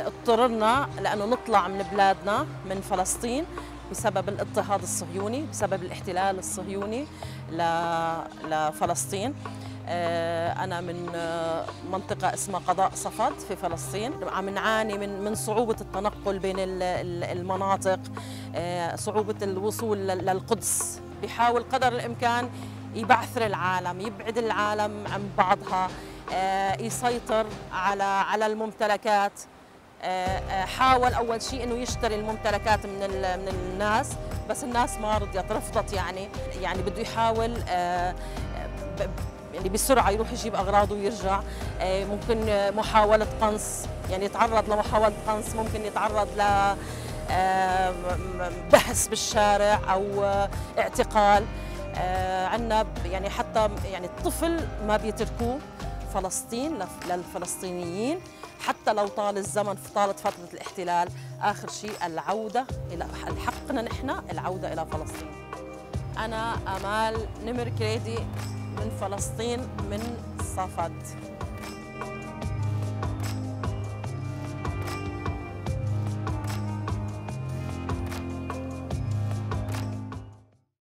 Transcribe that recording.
اضطررنا لأنه نطلع من بلادنا من فلسطين بسبب الاضطهاد الصهيوني، بسبب الاحتلال الصهيوني لفلسطين. أنا من منطقة اسمها قضاء صفد في فلسطين، عم نعاني من صعوبة التنقل بين المناطق، صعوبة الوصول للقدس. بيحاول قدر الإمكان يبعثر العالم، يبعد العالم عن بعضها، يسيطر على الممتلكات. حاول أول شيء إنه يشتري الممتلكات من الناس، بس الناس ما رضيت، رفضت. يعني بده يحاول يعني بسرعة يروح يجيب أغراضه ويرجع. ممكن محاولة قنص، يعني يتعرض لمحاولة قنص، ممكن يتعرض ل بحث بالشارع أو اعتقال. عندنا يعني حتى يعني الطفل ما بيتركوه. فلسطين للفلسطينيين حتى لو طال الزمن، طالت فترة الاحتلال، آخر شيء العودة إلى حقنا نحن، العودة إلى فلسطين. أنا آمال نمر كريدي من فلسطين، من صفد.